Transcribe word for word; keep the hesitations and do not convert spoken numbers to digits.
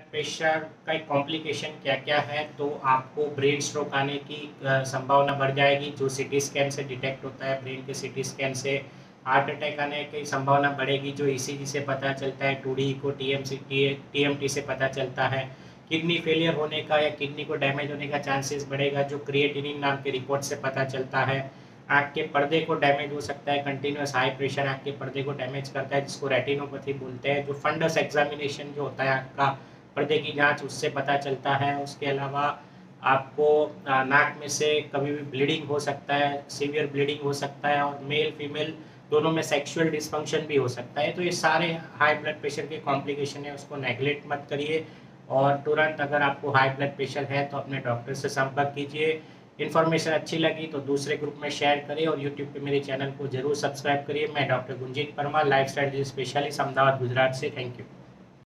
Pressure का एक complication क्या क्या है, तो आपको ब्रेन स्ट्रोक आने की अ, संभावना बढ़ जाएगी, जो सीटी स्कैन से डिटेक्ट होता है। ब्रेन के सीटी स्कैन से हार्ट अटैक आने की संभावना बढ़ेगी, जो ईसीजी से पता चलता है। टू डी को टीएमसी टीएमटी से पता चलता है। किडनी फेलियर होने का या किडनी को डैमेज होने का चांसेस बढ़ेगा, जो क्रिएटिनिन नाम के रिपोर्ट से पता चलता है। आँख के पर्दे को डैमेज हो सकता है, कंटिन्यूस हाई प्रेशर आँख के पर्दे को डैमेज करता है, जिसको रेटिनोपैथी बोलते हैं। जो फंडस एग्जामिनेशन जो होता है आँख का पर्दे की जांच, उससे पता चलता है। उसके अलावा आपको नाक में से कभी भी ब्लीडिंग हो सकता है, सीवियर ब्लीडिंग हो सकता है, और मेल फीमेल दोनों में सेक्सुअल डिस्फंक्शन भी हो सकता है। तो ये सारे हाई ब्लड प्रेशर के कॉम्प्लिकेशन है, उसको नेगलेक्ट मत करिए। और तुरंत अगर आपको हाई ब्लड प्रेशर है तो अपने डॉक्टर से संपर्क कीजिए। इन्फॉर्मेशन अच्छी लगी तो दूसरे ग्रुप में शेयर करिए, और यूट्यूब पे मेरे चैनल को जरूर सब्सक्राइब करिए। मैं doctor Gunjeet Parmar, lifestyle specialist, Ahmedabad Gujarat से। Thank you.